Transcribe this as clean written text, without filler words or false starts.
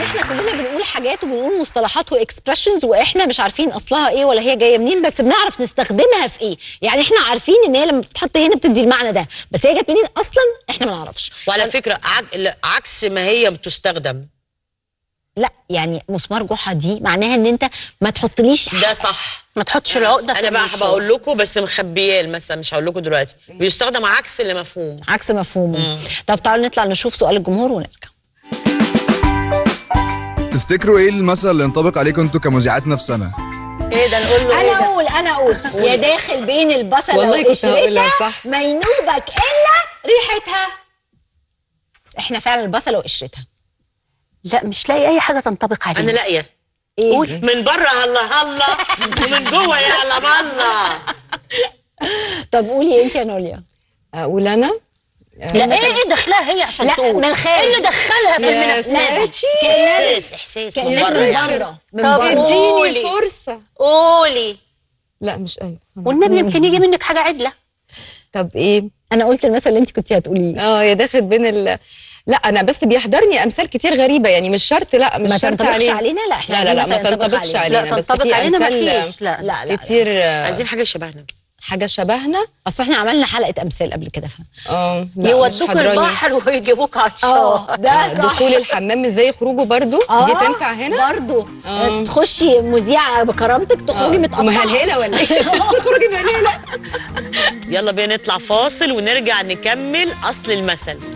احنا كلنا بنقول حاجات وبنقول مصطلحات واكسبريشنز واحنا مش عارفين اصلها ايه ولا هي جايه منين، بس بنعرف نستخدمها في ايه. يعني احنا عارفين ان هي لما بتتحط هنا بتدي المعنى ده، بس هي جت منين اصلا احنا ما نعرفش. وعلى فكره عكس ما هي بتستخدم. لا يعني مسمار جحا دي معناها ان انت ما تحطليش ده صح، ما تحطش العقده في انا بقى بقول لكم بس مخبياه مثلا، مش هقول لكم دلوقتي، بيستخدم عكس اللي مفهوم، عكس مفهومه. طب تعالوا نطلع نشوف سؤال الجمهور ونرجع. تفتكروا ايه المثل اللي ينطبق عليكم انتوا كمذيعات نفسنا؟ ايه ده نقول له؟ انا اقول يا داخل بين البصله وقشرتها ما ينوبك الا ريحتها. احنا فعلا البصله وقشرتها. لا مش لاقي اي حاجه تنطبق عليها. انا لاقيه. ايه؟ قول. من بره هلا هلا ومن جوه يعلم الله. طب قولي انت يا نوليا. اقول انا؟ لا ايه دخلها هي عشان تقول؟ من الخارج. ايه اللي دخلها في المنافسات؟ احساس من من بره. طب اديني فرصه. قولي. لا مش ايوه. والنبي يمكن يجي منك حاجه عدله. طب ايه؟ انا قلت المثل اللي انت كنتي هتقوليه. يا داخل بين لا انا بس بيحضرني امثال كتير غريبه، يعني مش شرط. لا مش شرط ما تنطبقش علينا. لا احنا لا ما تنطبقش علينا. لا تنطبق علينا ما فيش. لا كتير. عايزين حاجه شبهنا. حاجه شبهنا. اصل احنا عملنا حلقه امثال قبل كده. يودوك البحر ويجيبوك عطشان. ده صح. دخول الحمام ازاي خروجه برضو. دي تنفع هنا برضو. تخشي مذيعه بكرامتك تخرجي متقطعه مهلهله ولا ايه؟ تخرجي مهلهله. يلا بينا نطلع فاصل ونرجع نكمل اصل المثل.